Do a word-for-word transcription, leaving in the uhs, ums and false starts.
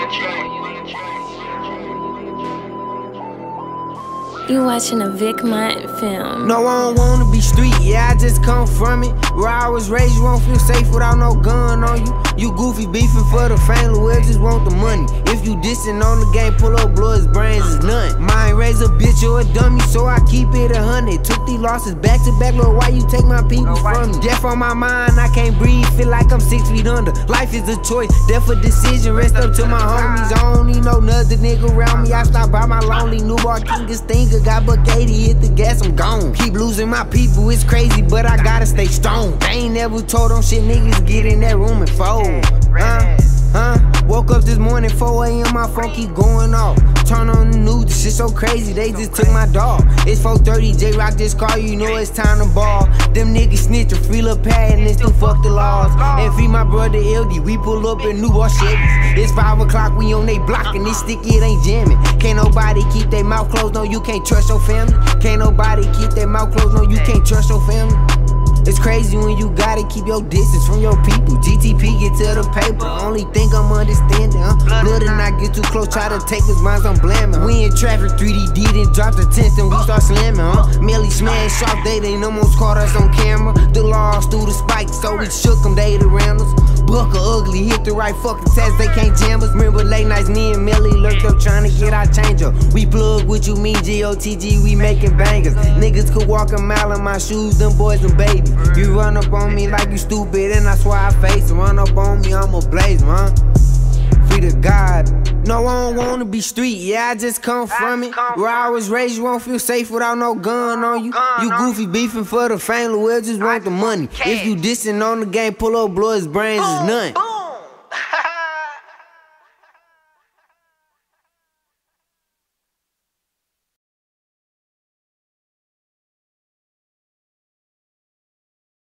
You watching a Vic Mont film. No, I don't wanna be street, yeah, I just come from it. Where I was raised, you won't feel safe without no gun on you. You goofy beefing for the fame, Lil just want the money. If you dissing on the game, pull up, blow his brains is none. Mine raise a bitch or a dummy, so I keep it a hundred. Took these losses back to back, Lord, why you take my people from me? Death on my mind, I can't breathe, feel like I'm six feet under. Life is a choice, death a decision, rest up to my homies. I don't need no another nigga around me, I stop by my lonely newborn king, this stinger. Got buck eighty, hit the gas, I'm gone. Keep losing my people, it's crazy, but I gotta stay strong. They ain't never told them shit, niggas get in that room and fold. Huh? Huh? Woke up this morning, four A M, my phone keep going off. Turn on the news, this shit so crazy, they just took my dog. It's four thirty, J-Rock this car, you know it's time to ball. Them niggas snitch, a free little pad, and they still fuck the laws. And feed my brother L D, we pull up in new Chevys. It's five o'clock, we on they block, and this sticky, it ain't jamming. Can't nobody keep their mouth closed, no, you can't trust your family. Can't nobody keep their mouth closed, no, you can't trust your family. It's crazy when you gotta keep your distance from your people. G T P get to the paper, only think I'm understanding, huh? Blood and I get too close, try to take his minds, I'm blaming. We in traffic, three D D, then drop the tents, and we start slamming, huh? Melly smash sharp, they done almost caught us on camera. The laws through the spikes, so we shook them, they around us. Buck a ugly, hit the right fucking test, they can't jam us. Remember late nights, me and Melly lurked up trying to get our change up. We plug what you mean, G O T G, we making bangers. Niggas could walk a mile in my shoes, them boys and babies. You run up on me like you stupid, and I swear I face. Run up on me, I'm a blaze, man. Free to God. No, I don't wanna be street, yeah, I just come from it. Where I was raised, you won't feel safe without no gun on you. You goofy beefing for the fame, Lil just want the money. If you dissing on the game, pull up, blow his brains is none.